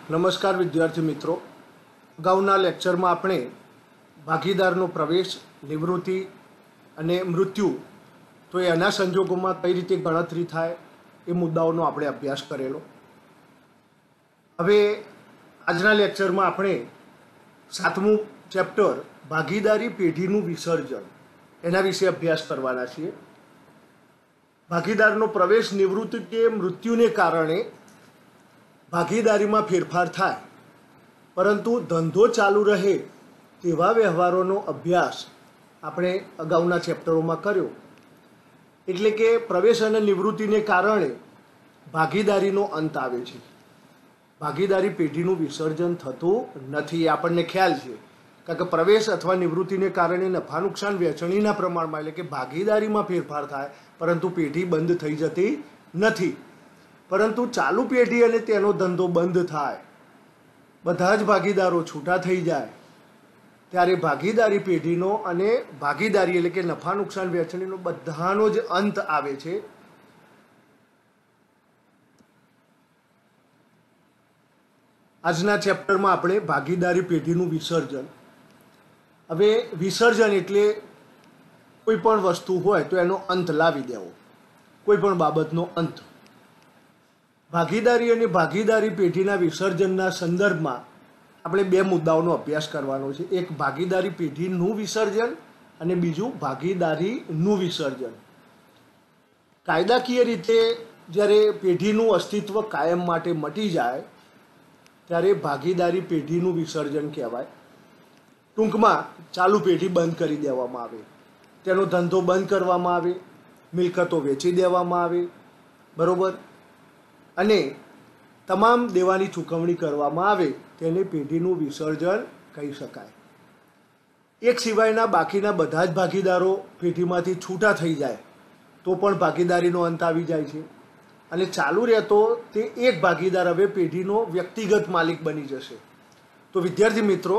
નમસ્કાર વિદ્યાર્થી મિત્રો, અગાઉના લેક્ચરમાં આપણે ભાગીદારનો પ્રવેશ, નિવૃત્તિ અને મૃત્યુ તો એના સંજોગોમાં કઈ રીતે ગણતરી થાય એ મુદ્દાઓનો આપણે અભ્યાસ કરેલો. હવે આજના લેક્ચરમાં આપણે 7મું ચેપ્ટર ભાગીદારી પેઢીનું વિસર્જન એના વિશે અભ્યાસ કરવાના છીએ. ભાગીદારનો પ્રવેશ, નિવૃત્તિ કે મૃત્યુને કારણે ભાગીદારીમાં ફેરફાર થાય, પરંતુ ધંધો ચાલુ રહે તેવા વ્યવહારોનો અભ્યાસ આપણે અગાઉના ચેપ્ટરોમાં કર્યો. એટલે કે પ્રવેશ અને નિવૃત્તિને કારણે ભાગીદારીનો અંત આવે છે, ભાગીદારી પેઢીનું વિસર્જન થતું નથી. એ આપણને ખ્યાલ છે, કારણ કે પ્રવેશ અથવા નિવૃત્તિને કારણે નફા નુકસાન વહેંચણીના પ્રમાણમાં એટલે કે ભાગીદારીમાં ફેરફાર થાય, પરંતુ પેઢી બંધ થઈ જતી નથી. પરંતુ ચાલુ પેઢી અને તેનો ધંધો બંધ થાય, બધા જ ભાગીદારો છૂટા થઈ જાય, ત્યારે ભાગીદારી પેઢીનો અને ભાગીદારી એટલે કે નફા નુકસાન વહેંચણીનો બધાનો જ અંત આવે છે. આજના ચેપ્ટરમાં આપણે ભાગીદારી પેઢીનું વિસર્જન. હવે વિસર્જન એટલે કોઈ પણ વસ્તુ હોય તો એનો અંત લાવી દેવો, કોઈ પણ બાબતનો અંત. ભાગીદારી અને ભાગીદારી પેઢીના વિસર્જનના સંદર્ભમાં આપણે બે મુદ્દાઓનો અભ્યાસ કરવાનો છે. એક ભાગીદારી પેઢીનું વિસર્જન અને બીજું ભાગીદારીનું વિસર્જન. કાયદાકીય રીતે જ્યારે પેઢીનું અસ્તિત્વ કાયમ માટે મટી જાય ત્યારે ભાગીદારી પેઢીનું વિસર્જન કહેવાય. ટૂંકમાં ચાલુ પેઢી બંધ કરી દેવામાં આવે, તેનો ધંધો બંધ કરવામાં આવે, મિલકતો વેચી દેવામાં આવે, બરોબર, અને તમામ દેવાની ચૂકવણી કરવામાં આવે, તેને પેઢીનું વિસર્જન કહી શકાય. એક સિવાયના બાકીના બધા જ ભાગીદારો પેઢીમાંથી છૂટા થઈ જાય તો પણ ભાગીદારીનો અંત આવી જાય છે, અને ચાલુ રહેતો તે એક ભાગીદાર હવે પેઢીનો વ્યક્તિગત માલિક બની જશે. તો વિદ્યાર્થી મિત્રો,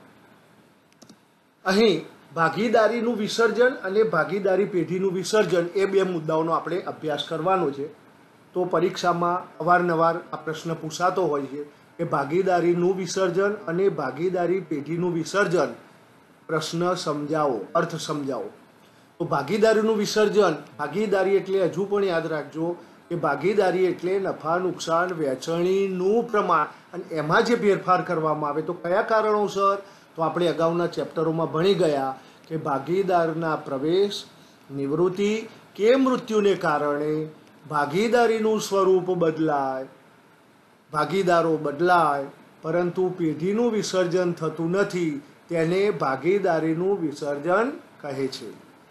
અહીં ભાગીદારીનું વિસર્જન અને ભાગીદારી પેઢીનું વિસર્જન એ બે મુદ્દાઓનો આપણે અભ્યાસ કરવાનો છે. તો પરીક્ષામાં અવારનવાર આ પ્રશ્ન પૂછાતો હોય છે કે ભાગીદારીનું વિસર્જન અને ભાગીદારી પેઢીનું વિસર્જન, પ્રશ્ન સમજાવો, અર્થ સમજાવો. તો ભાગીદારીનું વિસર્જન, ભાગીદારી એટલે હજુ પણ યાદ રાખજો કે ભાગીદારી એટલે નફા નુકસાન વહેંચણીનું પ્રમાણ, અને એમાં જે ફેરફાર કરવામાં આવે તો કયા કારણોસર, તો આપણે અગાઉના ચેપ્ટરોમાં ભણી ગયા કે ભાગીદારના પ્રવેશ, નિવૃત્તિ કે મૃત્યુને કારણે ભાગીદારીનું સ્વરૂપ બદલાય, ભાગીદારો બદલાય, પરંતુ પેઢીનું વિસર્જન થતું નથી, તેને ભાગીદારીનું વિસર્જન કહે છે.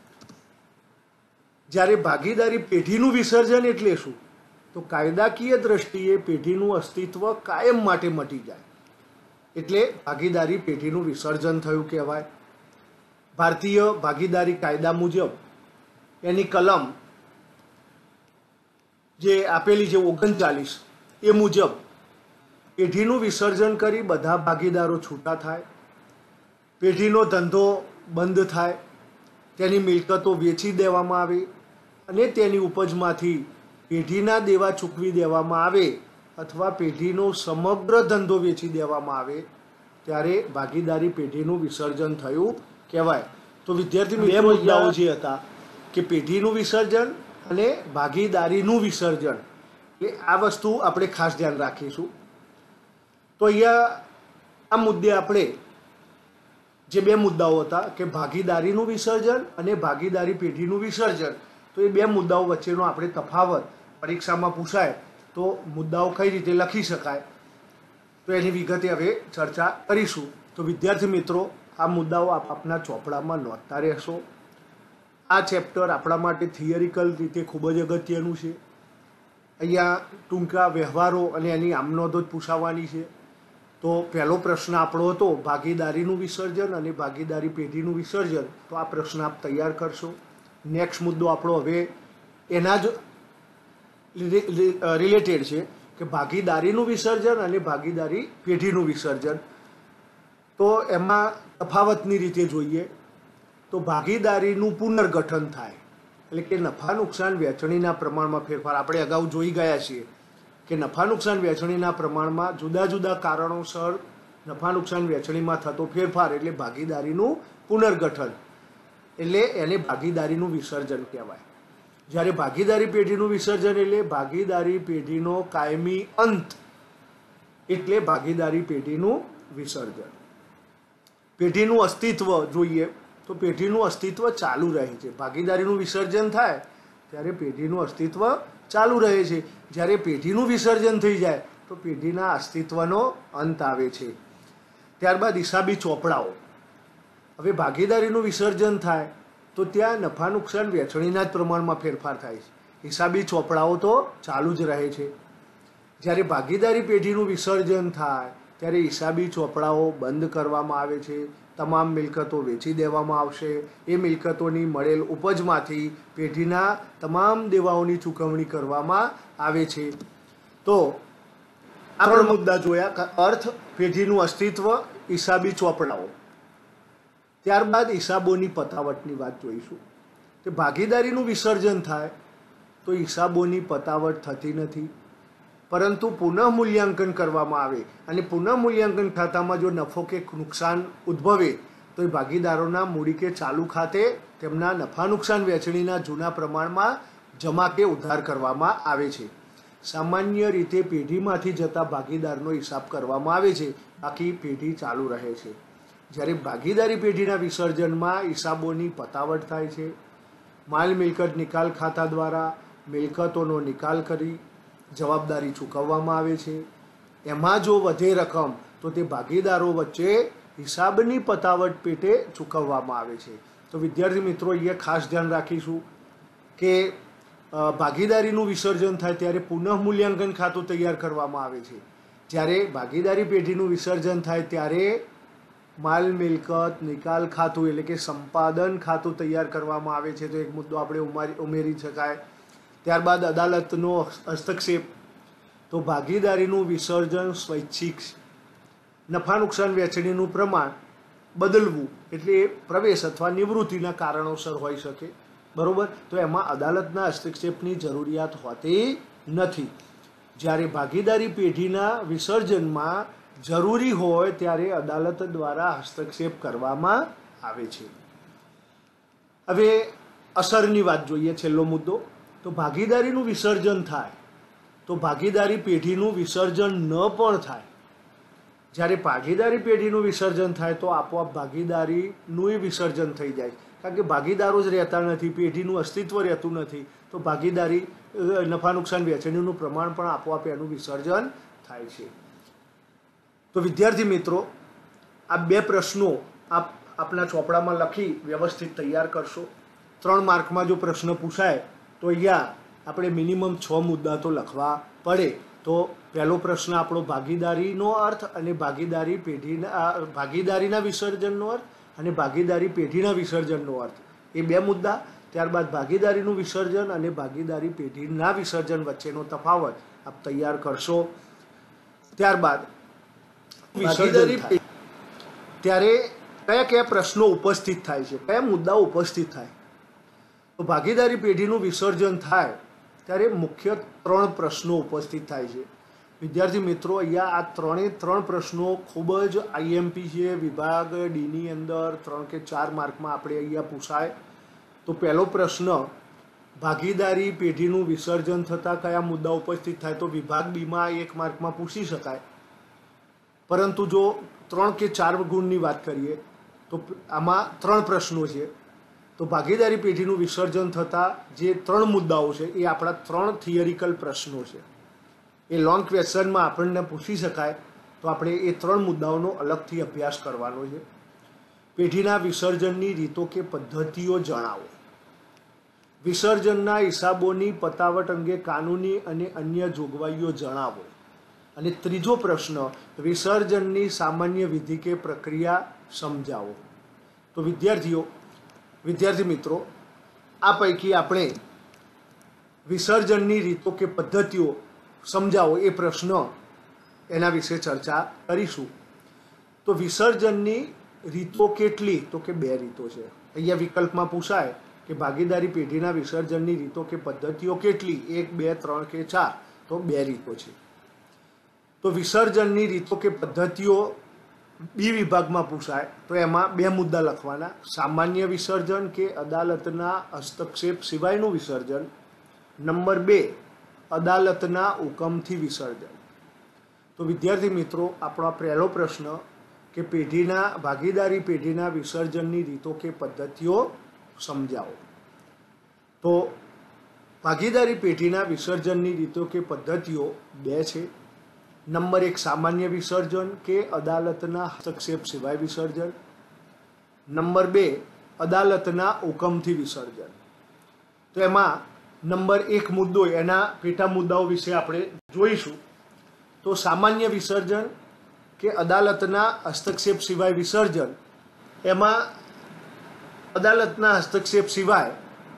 જ્યારે ભાગીદારી પેઢીનું વિસર્જન એટલે શું, તો કાયદાકીય દ્રષ્ટિએ પેઢીનું અસ્તિત્વ કાયમ માટે મટી જાય એટલે ભાગીદારી પેઢીનું વિસર્જન થયું કહેવાય. ભારતીય ભાગીદારી કાયદા મુજબ એની કલમ જે આપેલી છે 39, એ મુજબ પેઢીનું વિસર્જન કરી બધા ભાગીદારો છૂટા થાય, પેઢીનો ધંધો બંધ થાય, તેની મિલકતો વેચી દેવામાં આવે અને તેની ઉપજમાંથી પેઢીના દેવા ચૂકવી દેવામાં આવે અથવા પેઢીનો સમગ્ર ધંધો વેચી દેવામાં આવે, ત્યારે ભાગીદારી પેઢીનું વિસર્જન થયું કહેવાય. તો વિદ્યાર્થી બે મુદ્દાઓ જે હતા કે પેઢીનું વિસર્જન અને ભાગીદારીનું વિસર્જન, એટલે આ વસ્તુ આપણે ખાસ ધ્યાન રાખીશું. તો અહીંયા આ મુદ્દે આપણે જે બે મુદ્દાઓ હતા કે ભાગીદારીનું વિસર્જન અને ભાગીદારી પેઢીનું વિસર્જન, તો એ બે મુદ્દાઓ વચ્ચેનો આપણે તફાવત પરીક્ષામાં પૂછાય તો મુદ્દાઓ કઈ રીતે લખી શકાય, તો એની વિગતે હવે ચર્ચા કરીશું. તો વિદ્યાર્થી મિત્રો, આ મુદ્દાઓ આપના ચોપડામાં નોંધતા રહેશો. આ ચેપ્ટર આપણા માટે થિયરિકલ રીતે ખૂબ જ અગત્યનું છે. અહીંયા ટૂંકા વ્યવહારો અને એની આમનોંધો જ પૂછાવાની છે. તો પહેલો પ્રશ્ન આપણો હતો ભાગીદારીનું વિસર્જન અને ભાગીદારી પેઢીનું વિસર્જન, તો આ પ્રશ્ન આપ તૈયાર કરશો. નેક્સ્ટ મુદ્દો આપણો હવે એના જ રિલેટેડ છે કે ભાગીદારીનું વિસર્જન અને ભાગીદારી પેઢીનું વિસર્જન. તો એમાં તફાવતની રીતે જોઈએ તો ભાગીદારીનું પુનર્ગઠન થાય એટલે કે નફા નુકસાન વહેંચણીના પ્રમાણમાં ફેરફાર. આપણે અગાઉ જોઈ ગયા છીએ કે નફા નુકસાન વહેંચણીના પ્રમાણમાં જુદા જુદા કારણોસર નફા નુકસાન વહેંચણીમાં થતો ફેરફાર એટલે ભાગીદારીનું પુનર્ગઠન, એટલે એને ભાગીદારીનું વિસર્જન કહેવાય. જ્યારે ભાગીદારી પેઢીનું વિસર્જન એટલે ભાગીદારી પેઢીનો કાયમી અંત, એટલે ભાગીદારી પેઢીનું વિસર્જન. પેઢીનું અસ્તિત્વ જોઈએ તો પેઢીનું અસ્તિત્વ ચાલુ રહે છે. ભાગીદારીનું વિસર્જન થાય ત્યારે પેઢીનું અસ્તિત્વ ચાલુ રહે છે. જ્યારે પેઢીનું વિસર્જન થઈ જાય તો પેઢીના અસ્તિત્વનો અંત આવે છે. ત્યારબાદ હિસાબી ચોપડાઓ. હવે ભાગીદારીનું વિસર્જન થાય તો ત્યાં નફા નુકસાન વહેંચણીના જ પ્રમાણમાં ફેરફાર થાય છે. હિસાબી ચોપડાઓ તો ચાલુ જ રહે છે. જ્યારે ભાગીદારી પેઢીનું વિસર્જન થાય ત્યારે હિસાબી ચોપડાઓ બંધ કરવામાં આવે છે. તમામ મિલકતો વેચી દેવામાં આવશે. એ મિલકતોની મળેલ ઉપજમાંથી પેઢીના તમામ દેવાઓની ચૂકવણી કરવામાં આવે છે. તો આ ત્રણ મુદ્દા જોયા: અર્થ, પેઢીનું અસ્તિત્વ, હિસાબી ચોપડાઓ. ત્યારબાદ હિસાબોની પતાવટની વાત જોઈશું. કે ભાગીદારીનું વિસર્જન થાય તો હિસાબોની પતાવટ થતી નથી, પરંતુ પુનઃમૂલ્યાંકન કરવામાં આવે અને પુનઃમૂલ્યાંકન ખાતામાં જો નફો કે નુકસાન ઉદ્ભવે તો એ ભાગીદારોના મૂડી કે ચાલુ ખાતે તેમના નફા નુકસાન વહેંચણીના જૂના પ્રમાણમાં જમા કે ઉધાર કરવામાં આવે છે. સામાન્ય રીતે પેઢીમાંથી જતા ભાગીદારનો હિસાબ કરવામાં આવે છે, બાકી પેઢી ચાલુ રહે છે. જ્યારે ભાગીદારી પેઢીના વિસર્જનમાં હિસાબોની પતાવટ થાય છે. માલ મિલકત નિકાલ ખાતા દ્વારા મિલકતોનો નિકાલ કરી જવાબદારી ચૂકવવામાં આવે છે. એમાં જો વધે રકમ તો તે ભાગીદારો વચ્ચે હિસાબની પતાવટ પેટે ચૂકવવામાં આવે છે. તો વિદ્યાર્થી મિત્રો, અહીંયા ખાસ ધ્યાન રાખીશું કે ભાગીદારીનું વિસર્જન થાય ત્યારે પુનઃમૂલ્યાંકન ખાતું તૈયાર કરવામાં આવે છે. જ્યારે ભાગીદારી પેઢીનું વિસર્જન થાય ત્યારે માલ મિલકત નિકાલ ખાતું એટલે કે સંપાદન ખાતું તૈયાર કરવામાં આવે છે. તો એક મુદ્દો આપણે ઉમેરી શકાય. ત્યારબાદ અદાલતનો હસ્તક્ષેપ. તો ભાગીદારીનું વિસર્જન સ્વૈચ્છિક, નફા નુકસાન વહેંચણીનું પ્રમાણ બદલવું એટલે પ્રવેશ અથવા નિવૃત્તિના કારણોસર હોઈ શકે, બરોબર. તો એમાં અદાલતના હસ્તક્ષેપની જરૂરિયાત હોતી નથી. જ્યારે ભાગીદારી પેઢીના વિસર્જનમાં જરૂરી હોય ત્યારે અદાલત દ્વારા હસ્તક્ષેપ કરવામાં આવે છે. હવે અસરની વાત જોઈએ, છેલ્લો મુદ્દો. તો ભાગીદારીનું વિસર્જન થાય તો ભાગીદારી પેઢીનું વિસર્જન ન પણ થાય. જ્યારે ભાગીદારી પેઢીનું વિસર્જન થાય તો આપોઆપ ભાગીદારીનું વિસર્જન થઈ જાય, કારણ કે ભાગીદારો જ રહેતા નથી, પેઢીનું અસ્તિત્વ રહેતું નથી. તો ભાગીદારી નફા નુકસાન વહેંચણીનું પ્રમાણ પણ આપોઆપ એનું વિસર્જન થાય છે. તો વિદ્યાર્થી મિત્રો, આ બે પ્રશ્નો આપ આપના ચોપડામાં લખી વ્યવસ્થિત તૈયાર કરશો. 3 માર્કમાં જો પ્રશ્ન પૂછાય તો અહીંયા આપણે મિનિમમ 6 મુદ્દા તો લખવા પડે. તો પહેલો પ્રશ્ન આપણો ભાગીદારીનો અર્થ અને ભાગીદારીના વિસર્જનનો અર્થ અને ભાગીદારી પેઢીના વિસર્જનનો અર્થ, એ 2 મુદ્દા. ત્યારબાદ ભાગીદારીનું વિસર્જન અને ભાગીદારી પેઢીના વિસર્જન વચ્ચેનો તફાવત આપ તૈયાર કરશો. ત્યારબાદ ભાગીદારી ત્યારે કયા કયા પ્રશ્નો ઉપસ્થિત થાય છે, કયા મુદ્દાઓ ઉપસ્થિત થાય. તો ભાગીદારી પેઢીનું વિસર્જન થાય ત્યારે મુખ્ય 3 પ્રશ્નો ઉપસ્થિત થાય છે. વિદ્યાર્થી મિત્રો, અહીંયા આ 3 પ્રશ્નો ખૂબ જ આઈએમપી છે. વિભાગ ડીની અંદર 3 કે 4 માર્કમાં આપણે અહીંયા પૂછાય. તો પહેલો પ્રશ્ન, ભાગીદારી પેઢીનું વિસર્જન થતાં કયા મુદ્દા ઉપસ્થિત થાય, તો વિભાગ બીમાં 1 માર્કમાં પૂછી શકાય. પરંતુ જો 3 કે 4 ગુણની વાત કરીએ તો આમાં 3 પ્રશ્નો છે. તો ભાગીદારી પેઢીનું વિસર્જન થતાં જે 3 મુદ્દાઓ છે એ આપણા 3 થિયરિકલ પ્રશ્નો છે. એ લોંગ ક્વેશ્ચનમાં આપણને પૂછી શકાય. તો આપણે એ 3 મુદ્દાઓનો અલગથી અભ્યાસ કરવાનો છે. પેઢીના વિસર્જનની રીતો કે પદ્ધતિઓ જણાવો. વિસર્જનના હિસાબોની પતાવટ અંગે કાનૂની અને અન્ય જોગવાઈઓ જણાવો. અને ત્રીજો પ્રશ્ન, વિસર્જનની સામાન્ય વિધિ કે પ્રક્રિયા સમજાવો. તો વિદ્યાર્થી મિત્રો, આ પૈકી આપણે વિસર્જનની રીતો કે પદ્ધતિઓ સમજાવો એ પ્રશ્ન એના વિશે ચર્ચા કરીશું. તો વિસર્જનની રીતો કેટલી, તો કે 2 રીતો છે. અહીંયા વિકલ્પમાં પૂછાય કે ભાગીદારી પેઢીના વિસર્જનની રીતો કે પદ્ધતિઓ કેટલી, 1, 2, 3 કે 4. તો 2 રીતો છે। તો વિસર્જનની રીતો કે પદ્ધતિઓ બી વિભાગમાં પૂછાય તો એમાં 2 મુદ્દા લખવાના। સામાન્ય વિસર્જન કે અદાલતના હસ્તક્ષેપ સિવાયનું વિસર્જન। નંબર 2 અદાલતના હુકમથી વિસર્જન। તો વિદ્યાર્થી મિત્રો, આપણો પહેલો પ્રશ્ન કે પેઢીના ભાગીદારી પેઢીના વિસર્જનની રીતો કે પદ્ધતિઓ સમજાવો। તો ભાગીદારી પેઢીના વિસર્જનની રીતો કે પદ્ધતિઓ 2 છે। નંબર 1 સામાન્ય વિસર્જન કે અદાલતના હસ્તક્ષેપ સિવાય વિસર્જન। નંબર 2 અદાલતના હુકમથી વિસર્જન। તો એમાં નંબર 1 મુદ્દો, એના પેટા મુદ્દાઓ વિશે આપણે જોઈશું। તો સામાન્ય વિસર્જન કે અદાલતના હસ્તક્ષેપ સિવાય વિસર્જન, એમાં અદાલતના હસ્તક્ષેપ સિવાય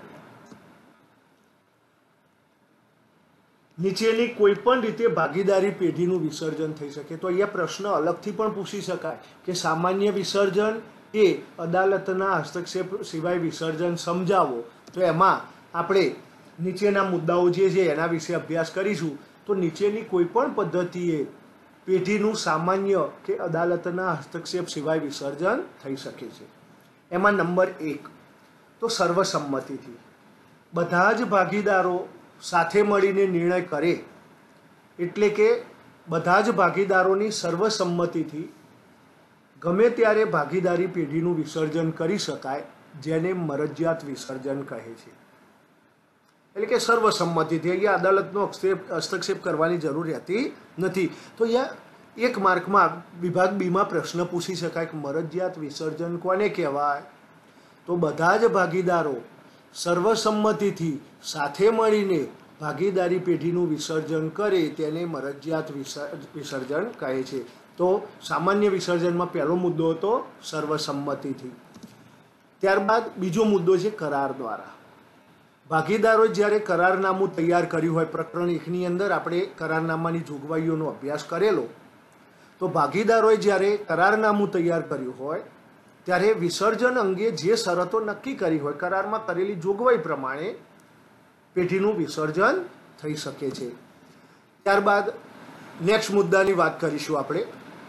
નીચેની કોઈ પણ રીતે ભાગીદારી પેઢીનું વિસર્જન થઈ શકે। તો અહીંયા પ્રશ્ન અલગથી પણ પૂછી શકાય કે સામાન્ય વિસર્જન એ અદાલતના હસ્તક્ષેપ સિવાય વિસર્જન સમજાવો। તો એમાં આપણે નીચેના મુદ્દાઓ જે છે એના વિશે અભ્યાસ કરીશું। તો નીચેની કોઈ પણ પદ્ધતિએ પેઢીનું સામાન્ય કે અદાલતના હસ્તક્ષેપ સિવાય વિસર્જન થઈ શકે છે। એમાં નંબર 1 તો સર્વસંમતિથી, બધા જ ભાગીદારો સાથે મળીને નિર્ણય કરે, એટલે કે બધા જ ભાગીદારોની સર્વસંમતિથી ગમે ત્યારે ભાગીદારી પેઢીનું વિસર્જન કરી શકાય, જેને મરજિયાત વિસર્જન કહે છે। એટલે કે સર્વસંમતિથી, અહીંયા અદાલતનો હસ્તક્ષેપ કરવાની જરૂર રહેતી નથી। તો અહીંયા 1 માર્કમાં વિભાગ બીમાં પ્રશ્ન પૂછી શકાય કે મરજિયાત વિસર્જન કોને કહેવાય? તો બધા જ ભાગીદારો સર્વસંમતિથી સાથે મળીને ભાગીદારી પેઢીનું વિસર્જન કરે તેને મરજિયાત વિસર્જન કહે છે। તો સામાન્ય વિસર્જનમાં પહેલો મુદ્દો હતો સર્વસંમતિથી। ત્યારબાદ બીજો મુદ્દો છે કરાર દ્વારા। ભાગીદારો જ્યારે કરારનામું તૈયાર કર્યું હોય, પ્રકરણ 1ની અંદર આપણે કરારનામાની જોગવાઈઓનો અભ્યાસ કરેલો, તો ભાગીદારોએ જ્યારે કરારનામું તૈયાર કર્યું હોય ત્યારે વિસર્જન અંગે જે શરતો નક્કી કરી હોય, કરારમાં કરેલી જોગવાઈ પ્રમાણે પેઢીનું વિસર્જન થઈ શકે છે। ત્યારબાદ નેક્સ્ટ મુદ્દાની વાત કરીશું આપણે,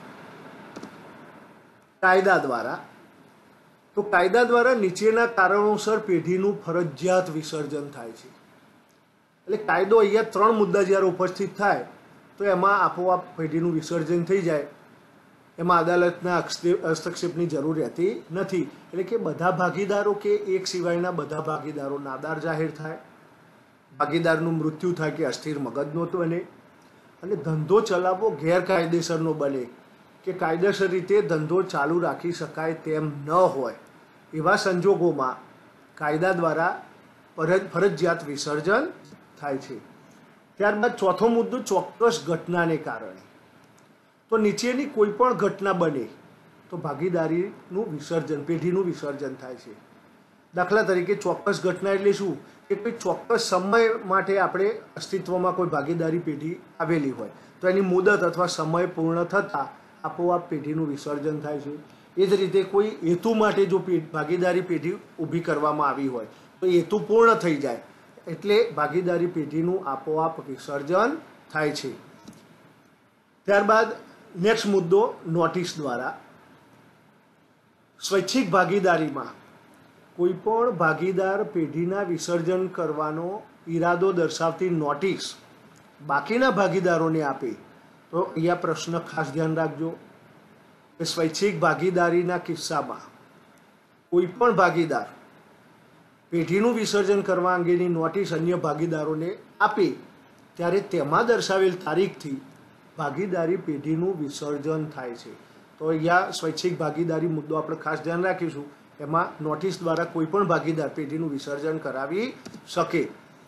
કાયદા દ્વારા। તો કાયદા દ્વારા નીચેના કારણોસર પેઢીનું ફરજિયાત વિસર્જન થાય છે। એટલે કાયદો અહીંયા 3 મુદ્દા જ્યારે ઉપસ્થિત થાય તો એમાં આપોઆપ પેઢીનું વિસર્જન થઈ જાય, એમાં અદાલતના હસ્તક્ષેપની જરૂર રહેતી નથી। એટલે કે બધા ભાગીદારો કે એક સિવાયના બધા ભાગીદારો નાદાર જાહેર થાય, ભાગીદારનું મૃત્યુ થાય કે અસ્થિર મગજનો બને, અને ધંધો ચલાવવો ગેરકાયદેસરનો બને કે કાયદેસર રીતે ધંધો ચાલુ રાખી શકાય તેમ ન હોય, એવા સંજોગોમાં કાયદા દ્વારા ફરજિયાત વિસર્જન થાય છે। ત્યારબાદ ચોથો મુદ્દો ચોક્કસ ઘટનાને કારણે। તો નીચેની કોઈ પણ ઘટના બને તો ભાગીદારીનું વિસર્જન, પેઢીનું વિસર્જન થાય છે। દાખલા તરીકે ચોક્કસ ઘટના એટલે શું? કે કોઈ ચોક્કસ સમય માટે આપણે અસ્તિત્વમાં કોઈ ભાગીદારી પેઢી આવેલી હોય તો એની મુદત અથવા સમય પૂર્ણ થતાં આપોઆપ પેઢીનું વિસર્જન થાય છે। એ જ રીતે કોઈ હેતુ માટે જો ભાગીદારી પેઢી ઊભી કરવામાં આવી હોય તો હેતુ પૂર્ણ થઈ જાય એટલે ભાગીદારી પેઢીનું આપોઆપ વિસર્જન થાય છે। ત્યારબાદ નેક્સ્ટ મુદ્દો નોટિસ દ્વારા। સ્વૈચ્છિક ભાગીદારીમાં કોઈ પણ ભાગીદાર પેઢીના વિસર્જન કરવાનો ઈરાદો દર્શાવતી નોટિસ બાકીના ભાગીદારોને આપે તો અહીંયા પ્રશ્ન ખાસ ધ્યાન રાખજો કે સ્વૈચ્છિક ભાગીદારીના કિસ્સામાં કોઈ પણ ભાગીદાર પેઢીનું વિસર્જન કરવા અંગેની નોટિસ અન્ય ભાગીદારોને આપે ત્યારે તેમાં દર્શાવેલ તારીખથી ભાગીદારી પેઢીનું વિસર્જન થાય છે। તો અહીંયા સ્વૈચ્છિક ભાગીદારી મુદ્દો આપણે ખાસ ધ્યાન રાખીશું, એમાં નોટિસ દ્વારા કોઈ પણ ભાગીદાર પેઢીનું વિસર્જન કરાવી શકે।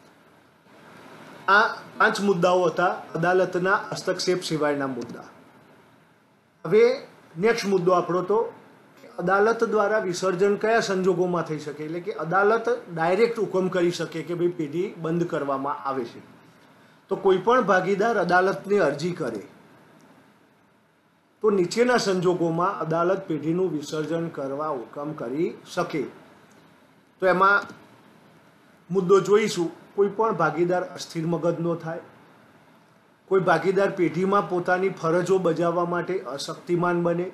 આ 5 મુદ્દાઓ હતા અદાલતના હસ્તક્ષેપ સિવાયના મુદ્દા। હવે નેક્સ્ટ મુદ્દો આપણો તો અદાલત દ્વારા વિસર્જન કયા સંજોગોમાં થઈ શકે, એટલે કે અદાલત ડાયરેક્ટ હુકમ કરી શકે કે ભાઈ પેઢી બંધ કરવામાં આવે છે। તો કોઈ પણ ભાગીદાર અદાલતને અરજી કરે તો નીચેના સંજોગોમાં અદાલત પેઢીનું વિસર્જન કરવા હુકમ કરી શકે। તો એમાં મુદ્દો જોઈશું, કોઈ પણ ભાગીદાર અસ્થિર મગજનો થાય, કોઈ ભાગીદાર પેઢીમાં પોતાની ફરજો બજાવવા માટે અશક્તિમાન બને,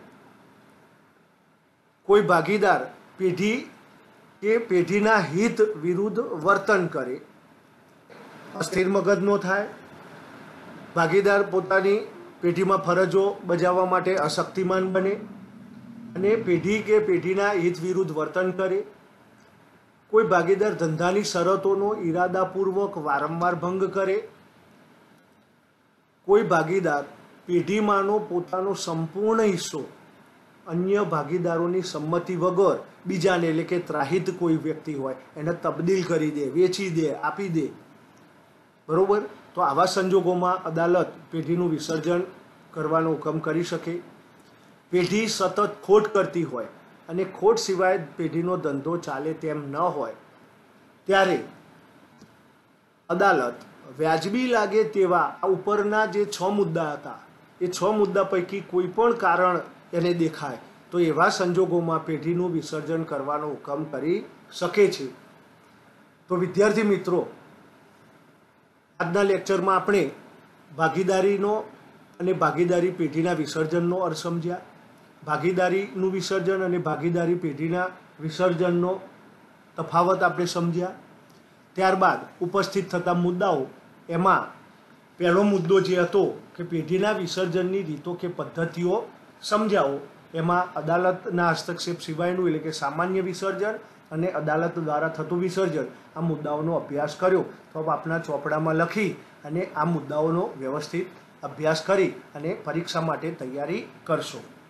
કોઈ ભાગીદાર પેઢી કે પેઢીના હિત વિરુદ્ધ વર્તન કરે, અસ્થિર મગજનો થાય, ભાગીદાર પોતાની પેઢીમાં ફરજો બજાવવા માટે અશક્તિમાન બને અને પેઢી કે પેઢીના હિત વિરુદ્ધ વર્તન કરે, કોઈ ભાગીદાર ધંધાની શરતોનો ઈરાદાપૂર્વક વારંવાર ભંગ કરે, કોઈ ભાગીદાર પેઢીમાંનો પોતાનો સંપૂર્ણ હિસ્સો અન્ય ભાગીદારોની સંમતિ વગર બીજાને એટલે કે ત્રાહિત કોઈ વ્યક્તિ હોય એને તબદીલ કરી દે, વેચી દે, આપી દે, બરોબર. તો આવા સંજોગોમાં અદાલત પેઢીનું વિસર્જન કરવાનો હુકમ કરી શકે. પેઢી સતત ખોટ કરતી હોય અને ખોટ સિવાય પેઢીનો ધંધો ચાલે તેમ ન હોય ત્યારે અદાલત વ્યાજબી લાગે તેવા આ ઉપરના જે 6 મુદ્દા હતા એ 6 મુદ્દા પૈકી કોઈ પણ કારણ એને દેખાય તો એવા સંજોગોમાં પેઢીનું વિસર્જન કરવાનો હુકમ કરી શકે છે. તો વિદ્યાર્થી મિત્રો, આજના લેક્ચરમાં આપણે ભાગીદારીનો અને ભાગીદારી પેઢીના વિસર્જનનો અર્થ સમજ્યા, ભાગીદારીનું વિસર્જન અને ભાગીદારી પેઢીના વિસર્જનનો તફાવત આપણે સમજ્યા. ત્યારબાદ ઉપસ્થિત થતા મુદ્દાઓ, એમાં પહેલો મુદ્દો જે હતો કે પેઢીના વિસર્જનની રીતો કે પદ્ધતિઓ સમજાવો, એમાં અદાલતના હસ્તક્ષેપ સિવાયનું એટલે કે સામાન્ય વિસર્જન અને અદાલત દ્વારા થતું વિસર્જન આ મુદ્દાઓનો અભ્યાસ કર્યો. તો આપના ચોપડામાં લખી અને આ મુદ્દાઓનો વ્યવસ્થિત અભ્યાસ કરી અને પરીક્ષા માટે તૈયારી કરશો.